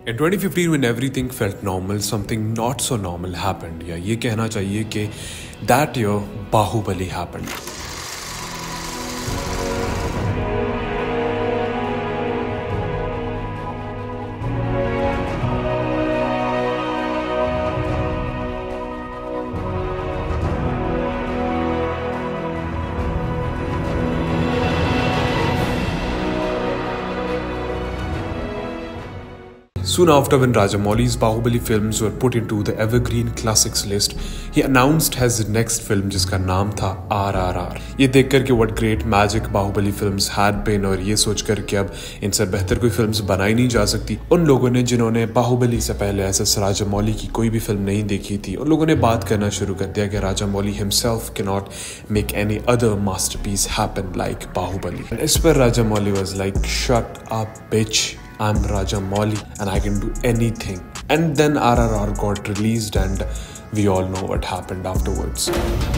In 2015 when everything felt normal, something not so normal happened. या ये कहना चाहिए कि that year Baahubali happened. Soon after, when Rajamouli's Bahubali films were put into the Evergreen Classics list, he announced his next film जिसका नाम था RRR. ये देखकर कि what great magic Bahubali films had been और ये सोचकर कि अब इनसे बेहतर कोई फिल्म्स बनाई नहीं जा सकती, उन लोगों ने जिन्होंने बाहुबली से पहले SS राजामौली की कोई भी फिल्म नहीं देखी थी, उन लोगों ने बात करना शुरू कर दिया कि Rajamouli himself cannot make any other masterpiece happen like Bahubali. And इस पर Rajamouli was like, shut up bitch. I'm Rajamouli and I can do anything. And then RRR got released and we all know what happened afterwards.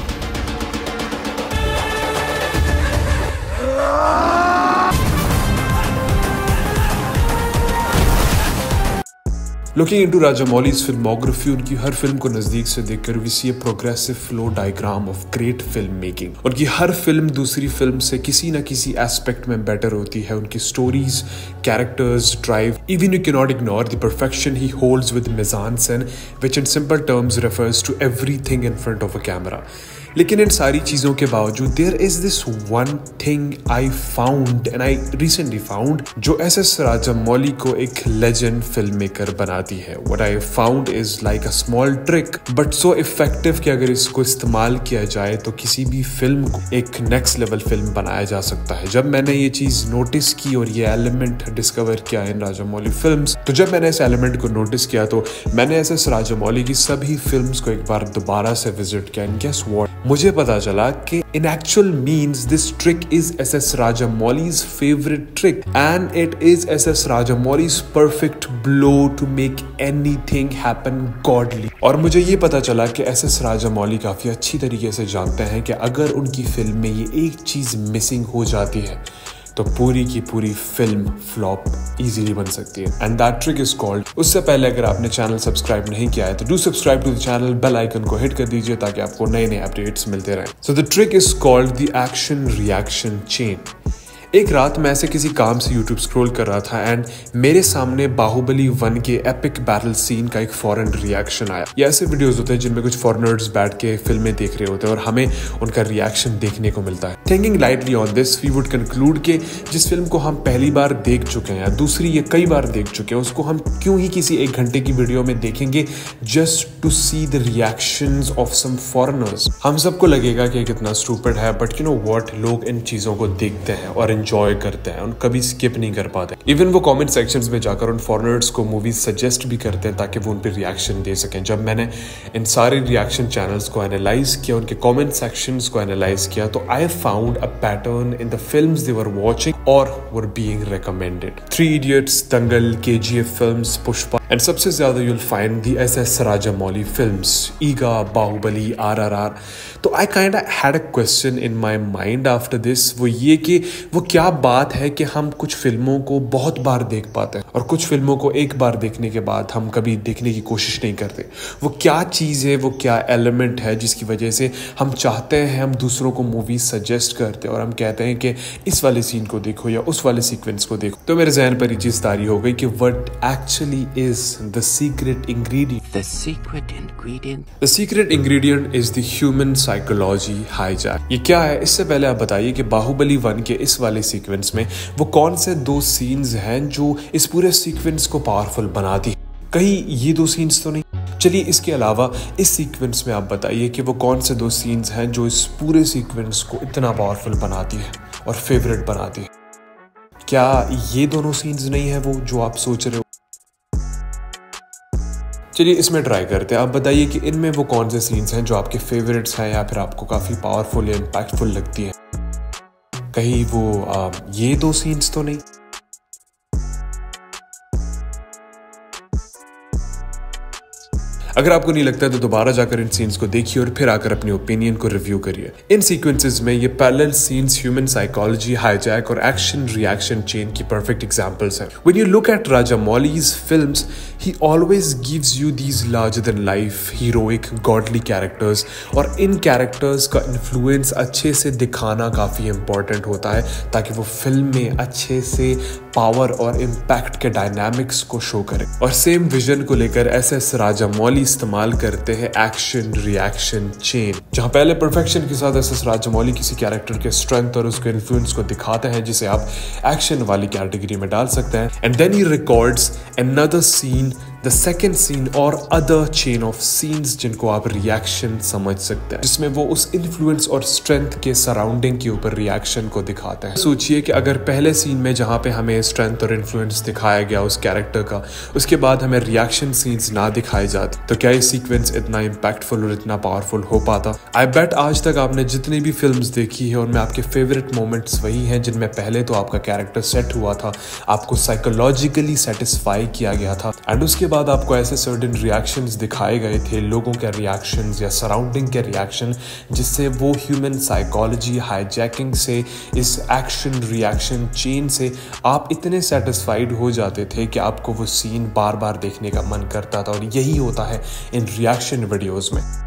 Looking into Rajamouli's filmography, उनकी हर film को नज़दीक से देखकर we see a progressive flow diagram of great filmmaking. उनकी हर film दूसरी film से किसी न किसी एस्पेक्ट में बेटर होती है. उनकी stories, characters, drive. Even you cannot ignore the perfection he holds with mise-en-scène, which in simple terms refers to everything in front of a camera. लेकिन इन सारी चीज़ों के बावजूद there is this one thing I found and I recently found जो SS Rajamouli को एक legend film maker बनाती है. What I found is like a small trick but so effective कि अगर इसको इस्तेमाल किया जाए तो किसी भी फिल्म को एक नेक्स्ट लेवल फिल्म बनाया जा सकता है. जब मैंने ये चीज़ नोटिस की और ये एलिमेंट डिस्कवर किया इन राजामौली फिल्म्स, तो जब मैंने इस एलिमेंट को नोटिस किया तो मैंने SS राजामौली की सभी फिल्म्स को एक बार दोबारा से विजिट किया. एंड गेस व्हाट, मुझे पता चला कि in actual means this trick is SS Rajamouli's favorite trick and it is SS Rajamouli's perfect blow to make anything happen godly. और मुझे ये पता चला कि SS राजामौली काफी अच्छी तरीके से जानते हैं कि अगर उनकी फिल्म में ये एक चीज मिसिंग हो जाती है तो पूरी की पूरी फिल्म फ्लॉप इजीली बन सकती है. And that trick is called. उससे पहले अगर आपने चैनल सब्सक्राइब नहीं किया है तो do subscribe to the channel, bell icon को हिट कर दीजिए ताकि आपको नए नए अपडेट्स मिलते रहें. So the trick is called the action reaction chain. एक रात मैं ऐसे किसी काम से YouTube स्क्रॉल कर रहा था एंड मेरे सामने बाहुबली 1 के एपिक बैटल सीन का एक फॉरेन रिएक्शन आया. ये ऐसे वीडियोस होते हैं जिनमें कुछ फॉरेनर्स बैठ के फिल्में देख रहे होते हैं और हमें उनका रिएक्शन देखने को मिलता है. Thinking lightly on this we would conclude कि जिस फिल्म को हम पहली बार देख चुके हैं या दूसरी या कई बार देख चुके हैं उसको हम क्यों ही किसी एक घंटे की वीडियो में देखेंगे just to see the reactions of some foreigners. हम सबको लगेगा कि कितना स्टूपिड है बट यू नो व्हाट, लोग इन चीज़ों को देखते हैं और एंजॉय करते हैं, उन कभी स्किप नहीं कर पाते. इवन वो कमेंट सेक्शंस में जाकर उन फॉरेनर्स को मूवीज सजेस्ट भी करते हैं ताकि वो उन पर रिएक्शन दे सकें. जब मैंने इन सारे रिएक्शन चैनल्स को एनालाइज किया, उनके कमेंट सेक्शंस को एनालाइज किया, तो I found a pattern in the films they were watching और were being recommended. 3 Idiots, Dangal, KGF films, Pushpa and सबसे ज्यादा you'll find the SS Rajamouli films, Eega, Baahubali, RRR. तो I kind of had a question in my mind after this. वो ये कि वो क्या बात है कि हम कुछ फिल्मों को बहुत बार देख पाते हैं और कुछ फिल्मों को एक बार देखने के बाद हम कभी देखने की कोशिश नहीं करते. वो क्या चीज़ है, वो क्या एलिमेंट है जिसकी वजह से हम चाहते हैं, हम दूसरों को मूवी सजेस्ट करते हैं और हम कहते हैं कि इस वाले सीन को देखो या उस वाले सीक्वेंस को देखो. तो मेरे जहन पर ये चीज़ तारी हो गई कि what actually is the secret ingredient. The secret ingredient is the human psychology hijack. ये क्या है, इससे पहले आप बताइए कि बाहुबली 1 के इस वाले सीक्वेंस में वो कौन से 2 सीन्स हैं जो इस पूरे सीक्वेंस को पावरफुल बनाती है. कहीं ये 2 सीन्स तो नहीं. चलिए इसके अलावा इस सीक्वेंस में आप बताइए कि वो कौन से 2 सीन्स हैं जो इस पूरे सीक्वेंस को इतना पावरफुल बनाती है और फेवरेट बनाती है. क्या ये दोनों सीन्स नहीं है वो जो आप सोच रहे हो? चलिए इसमें ट्राई करते हैं. आप बताइए कि इनमें वो कौन से सीन्स हैं जो आपके फेवरेट्स हैं या फिर आपको काफी पावरफुल या इम्पैक्टफुल लगती है. कहीं वो ये 2 सीन्स तो नहीं. अगर आपको नहीं लगता है तो दोबारा जाकर इन सीन्स को देखिए और फिर आकर अपनी ओपिनियन को रिव्यू करिए। इन सीक्वेंसेस में ये parallel scenes human psychology, hijack और एक्शन रिएक्शन चेन की परफेक्ट एग्जांपल्स हैं। When you look at Rajamouli's films, he always gives you these larger than life heroic godly characters, और इन कैरेक्टर्स का इन्फ्लुएंस अच्छे से दिखाना काफ़ी इंपॉर्टेंट होता है ताकि वो फिल्म में अच्छे से पावर और इम्पैक्ट के डायनामिक्स को शो करे। और सेम विजन को लेकर एस राजामौली इस्तेमाल करते हैं एक्शन रिएक्शन चेन, जहां पहले परफेक्शन के साथ एस राजामौली किसी कैरेक्टर के स्ट्रेंथ और उसके इन्फ्लुएंस को दिखाते हैं जिसे आप एक्शन वाली कैटेगरी में डाल सकते हैं, and then he records another scene, the second scene और अदर चेन ऑफ सीन्स जिनको आप रिएक्शन समझ सकते हैं, जिसमें वो उस इन्फ्लुएंस और स्ट्रेंथ के सराउंडिंग के ऊपर रिएक्शन को दिखाते हैं। सोचिए कि अगर पहले सीन में जहां पे हमें स्ट्रेंथ और इन्फ्लुएंस दिखाया गया उस कैरेक्टर का, उसके बाद हमें रिएक्शन सीन्स ना दिखाए जाते तो क्या ये सीक्वेंस इतना इम्पैक्टफुल और इतना पावरफुल हो पाता? आई बेट आज तक आपने जितनी भी फिल्म्स देखी है उनमें आपके फेवरेट मोमेंट्स वही हैं जिनमें पहले तो आपका कैरेक्टर सेट हुआ था, आपको साइकोलॉजिकली सेटिस्फाई किया गया था, एंड उसके बाद आपको ऐसे सर्टेन रिएक्शंस दिखाए गए थे, लोगों के रिएक्शंस या सराउंडिंग के रिएक्शन, जिससे वो ह्यूमन साइकोलॉजी हाईजैकिंग से, इस एक्शन रिएक्शन चेन से आप इतने सेटिस्फाइड हो जाते थे कि आपको वो सीन बार बार देखने का मन करता था। और यही होता है इन रिएक्शन वीडियोस में।